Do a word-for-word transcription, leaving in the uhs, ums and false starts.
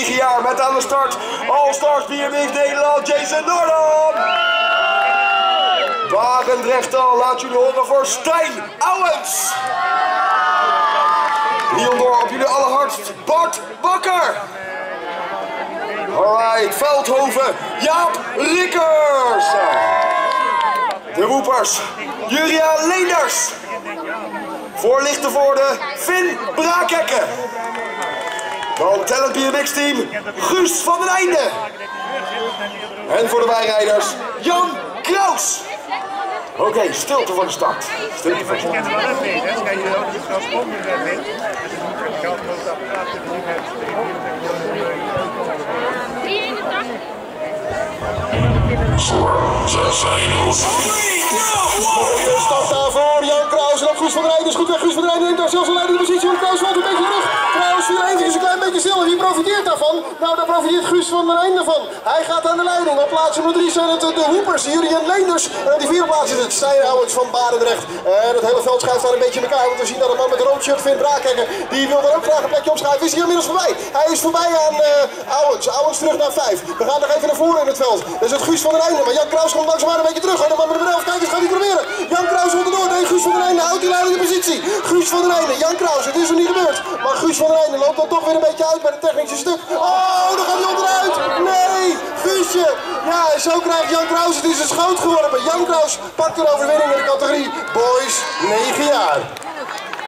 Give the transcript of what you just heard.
negen jaar met aan de start All Stars B M X Nederland, Jason Noordam. Barendrecht-al laat jullie horen voor Stijn Ouwens. Liondor op jullie allerhardst, Bart Bakker. Alright, Veldhoven, Jaap Rikkers. De Woepers, Juria Leenders. Voor Lichtenvoorde, Finn Braakhekke. Dan Talent B M X team, Guus van den Einde. En voor de bijrijders, Jan Kraus. Oké, okay, stilte voor de start. Stilte voor de start. De start daarvoor, Jan Kraus en op Guus van den Einde is goed weg. Guus van den Einde neemt daar zelfs een leidende positie, want Kraus valt een beetje terug. Kraus viel eventjes een klein beetje stil. Wie profiteert daarvan? Nou, daar profiteert Guus van den Einde van. Hij gaat aan de leiding. Op plaats nummer drie zijn het de Woepers, Jurien Leenders. En op die vierde plaats is het Stijn Ouwens van Barendrecht. En het hele veld schuift daar een beetje in elkaar, want we zien dat een man met een rood shirt, Finn Braakhekke, die wil daar ook graag een plekje opschuiven. Is hij inmiddels voorbij? Hij is voorbij aan uh, Ouwens. Ouwens terug naar vijf. We gaan nog even naar voren in het veld. Dat is het Guus van den Einde, maar Jan Kraus komt langzaam een beetje terug. De man met de elf, kijk eens, gaat hij proberen. Jan Kraus wordt erdoor. Nee, Guus van den Einde houdt die leidende positie. Guus van den Einde, Jan Kraus, het is er niet gebeurd. Maar Guus van den Einde loopt dan toch weer een beetje uit bij het technische stuk. Oh, dan gaat hij onderuit. Nee, Guusje. Ja, zo krijgt Jan Kraus het in zijn schoot geworpen. Jan Kraus pakt een overwinning in de categorie Boys negen jaar.